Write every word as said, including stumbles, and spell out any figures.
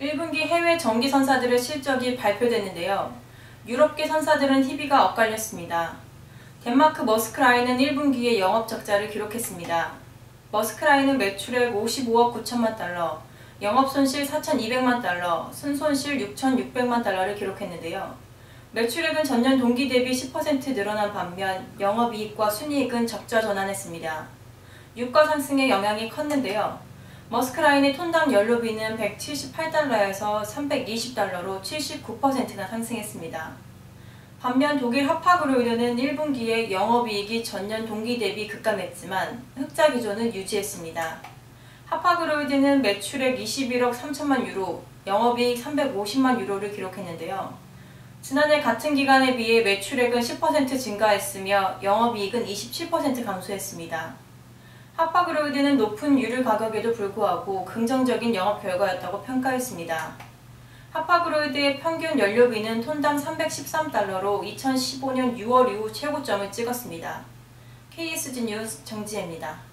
일 분기 해외 정기 선사들의 실적이 발표됐는데요. 유럽계 선사들은 희비가 엇갈렸습니다. 덴마크 머스크라인은 일 분기에 영업 적자를 기록했습니다. 머스크라인은 매출액 오십오억 구천만 달러, 영업손실 사천이백만 달러, 순손실 육천육백만 달러를 기록했는데요. 매출액은 전년 동기 대비 십 퍼센트 늘어난 반면 영업이익과 순이익은 적자 전환했습니다. 유가 상승의 영향이 컸는데요. 머스크라인의 톤당 연료비는 백칠십팔 달러에서 삼백이십 달러로 칠십구 퍼센트나 상승했습니다. 반면 독일 하파그로이드는 일 분기에 영업이익이 전년 동기 대비 급감했지만 흑자 기조는 유지했습니다. 하파그로이드는 매출액 이십일억 삼천만 유로, 영업이익 삼백오십만 유로를 기록했는데요. 지난해 같은 기간에 비해 매출액은 십 퍼센트 증가했으며 영업이익은 이십칠 퍼센트 감소했습니다. 하파그로이드는 높은 유류 가격에도 불구하고 긍정적인 영업 결과였다고 평가했습니다. 하파그로이드의 평균 연료비는 톤당 삼백십삼 달러로 이천십오 년 유월 이후 최고점을 찍었습니다. 케이에스지 뉴스 정지혜입니다.